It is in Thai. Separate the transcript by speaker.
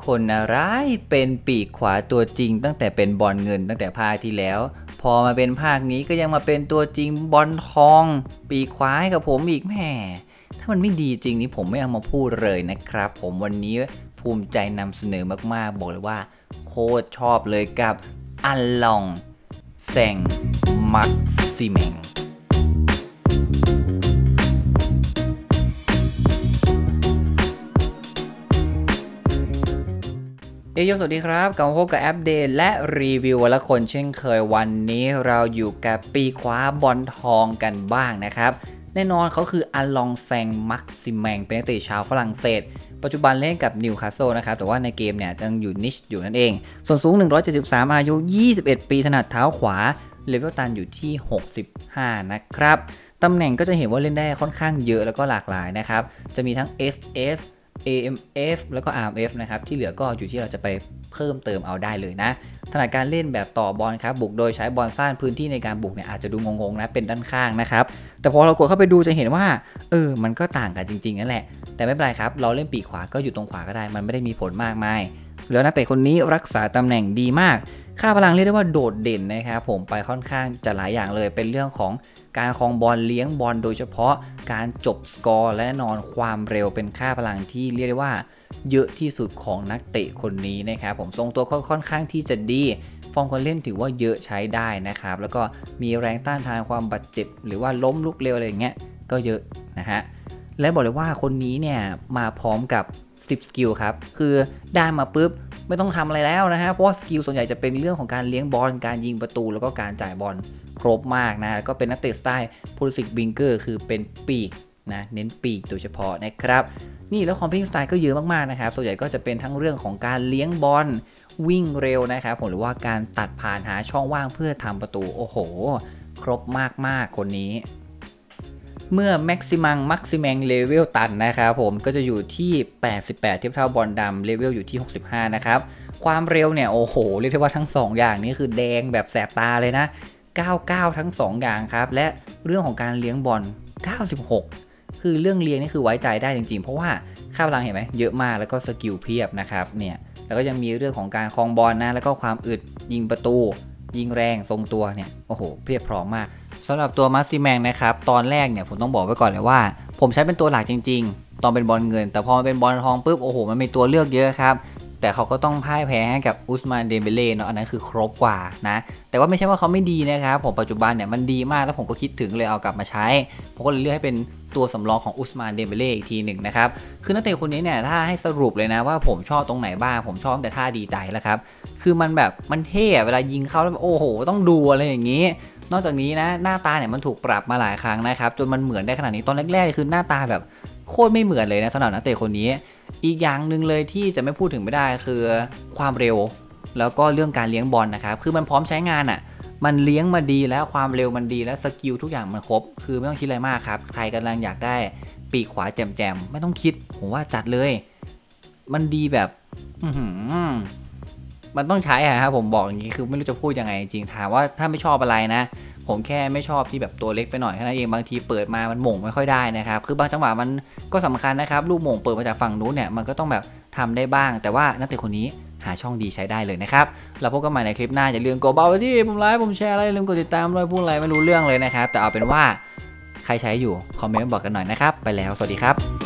Speaker 1: คนอะไรเป็นปีกขวาตัวจริงตั้งแต่เป็นบอลเงินตั้งแต่ภาคที่แล้วพอมาเป็นภาคนี้ก็ยังมาเป็นตัวจริงบอลทองปีกขวาให้กับผมอีกแม่ถ้ามันไม่ดีจริงนี่ผมไม่เอามาพูดเลยนะครับผมวันนี้ภูมิใจนำเสนอมากๆบอกเลยว่าโคตรชอบเลยกับอัลลองแซงมักซิเมงสวัสดีครับกลับมาพบกับอัปเดตและรีวิววันละคนเช่นเคยวันนี้เราอยู่กับปีกขวาบอลทองกันบ้างนะครับแน่นอนเขาคืออัลลองแซงมักซิแมงเป็นนักเตะชาวฝรั่งเศสปัจจุบันเล่นกับนิวคาสเซิลนะครับแต่ว่าในเกมเนี่ยยังอยู่นิชอยู่นั่นเองส่วนสูง173อายุ21ปีถนัดเท้าขวาเลเวลตันอยู่ที่65นะครับตำแหน่งก็จะเห็นว่าเล่นได้ค่อนข้างเยอะแล้วก็หลากหลายนะครับจะมีทั้ง SS AMF แล้วก็ RMF นะครับที่เหลือก็อยู่ที่เราจะไปเพิ่มเติมเอาได้เลยนะถนัดการเล่นแบบต่อบอลครับบุกโดยใช้บอลสร้างพื้นที่ในการบุกเนี่ยอาจจะดูงงๆนะเป็นด้านข้างนะครับแต่พอเรากดเข้าไปดูจะเห็นว่ามันก็ต่างกันจริงๆนั่นแหละแต่ไม่เป็นไรครับเราเล่นปีกขวาก็อยู่ตรงขวาก็ได้มันไม่ได้มีผลมากมายแล้วนักเตะคนนี้รักษาตำแหน่งดีมากค่าพลังเรียกได้ว่าโดดเด่นนะครับผมไปค่อนข้างจะหลายอย่างเลยเป็นเรื่องของการครองบอลเลี้ยงบอลโดยเฉพาะการจบสกอร์และแน่นอนความเร็วเป็นค่าพลังที่เรียกได้ว่าเยอะที่สุดของนักเตะคนนี้นะครับผมทรงตัวค่อนข้างที่จะดีฟอร์มการเล่นถือว่าเยอะใช้ได้นะครับแล้วก็มีแรงต้านทานความบาดเจ็บหรือว่าล้มลุกเร็วอะไรอย่างเงี้ยก็เยอะนะฮะและบอกเลยว่าคนนี้เนี่ยมาพร้อมกับ10สกิลครับคือได้มาปุ๊บไม่ต้องทำอะไรแล้วนะฮะเพราะว่าสกิลส่วนใหญ่จะเป็นเรื่องของการเลี้ยงบอลการยิงประตูแล้วก็การจ่ายบอลครบมากนะก็เป็นนักเตะสไตล์พูลิซิกบิงเกอร์คือเป็นปีกนะเน้นปีกโดยเฉพาะนะครับนี่แล้วคอมพิวสไตล์ก็เยอะมากๆนะครับส่วนใหญ่ก็จะเป็นทั้งเรื่องของการเลี้ยงบอลวิ่งเร็วนะครับผมหรือว่าการตัดผ่านหาช่องว่างเพื่อทำประตูโอ้โหครบมากๆคนนี้เมื่อแม็กซิแมงเลเวลตันนะครับผมก็จะอยู่ที่88เทียบเท่าบอลดำเลเวลอยู่ที่65นะครับความเร็วเนี่ยโอ้โหเรียกได้ว่าทั้ง2อย่างนี้คือแดงแบบแสบตาเลยนะ99ทั้ง2อย่างครับและเรื่องของการเลี้ยงบอล96คือเรื่องเลี้ยงนี่คือไว้ใจได้จริงๆเพราะว่าค่าพลังเห็นไหมเยอะมากแล้วก็สกิลเพียบนะครับเนี่ยแล้วก็ยังมีเรื่องของการครองบอลนะแล้วก็ความอึดยิงประตูยิงแรงทรงตัวเนี่ยโอ้โหเพียบพร้อมมากสำหรับตัวมัสซิแมงนะครับตอนแรกเนี่ยผมต้องบอกไว้ก่อนเลยว่าผมใช้เป็นตัวหลักจริงๆตอนเป็นบอลเงินแต่พอมันเป็นบอลทองปุ๊บโอ้โหมันมีตัวเลือกเยอะครับแต่เขาก็ต้องพ่ายแพ้ให้กับอุสมานเดมเบเล่เนาะอันนั้นคือครบกว่านะแต่ว่าไม่ใช่ว่าเขาไม่ดีนะครับผมปัจจุบันเนี่ยมันดีมากแล้วผมก็คิดถึงเลยเอากลับมาใช้ผมก็เลยเลือกให้เป็นตัวสำรองของอุสมานเดมเบเล่อีกทีหนึ่งนะครับคือนักเตะคนนี้เนี่ยถ้าให้สรุปเลยนะว่าผมชอบตรงไหนบ้างผมชอบแต่ท่าดีใจแล้วครับคือมันแบบมันเท่เวลายิงเข้าแล้วโอ้โหต้องดูอะไรอย่างนี้นอกจากนี้นะหน้าตาเนี่ยมันถูกปรับมาหลายครั้งนะครับจนมันเหมือนได้ขนาดนี้ตอนแรกๆคือหน้าตาแบบโคตรไม่เหมือนเลยนะสำหรับนักเตะคนนี้อีกอย่างหนึ่งเลยที่จะไม่พูดถึงไม่ได้คือความเร็วแล้วก็เรื่องการเลี้ยงบอลนะครับคือมันพร้อมใช้งานอ่ะมันเลี้ยงมาดีแล้วความเร็วมันดีแล้วสกิลทุกอย่างมันครบคือไม่ต้องคิดอะไรมากครับใครกำลังอยากได้ปีกขวาแจ่มๆไม่ต้องคิดผมว่าจัดเลยมันดีแบบมันต้องใช้ครับผมบอกอย่างนี้คือไม่รู้จะพูดยังไงจริงถามว่าถ้าไม่ชอบอะไรนะผมแค่ไม่ชอบที่แบบตัวเล็กไปหน่อยแค่นั้นเองบางทีเปิดมามันหม่งไม่ค่อยได้นะครับคือบางจังหวะมันก็สำคัญนะครับลูกหม่งเปิดมาจากฝั่งนู้นเนี่ยมันก็ต้องแบบทำได้บ้างแต่ว่านักเตะคนนี้หาช่องดีใช้ได้เลยนะครับเราพบกันใหม่ในคลิปหน้าอย่าลืมกดเบาที่ผมไลค์ผมแชร์อะไรลืมกดติดตามด้วยพูดอะไรไม่รู้เรื่องเลยนะครับแต่เอาเป็นว่าใครใช้อยู่คอมเมนต์บอกกันหน่อยนะครับไปแล้วสวัสดีครับ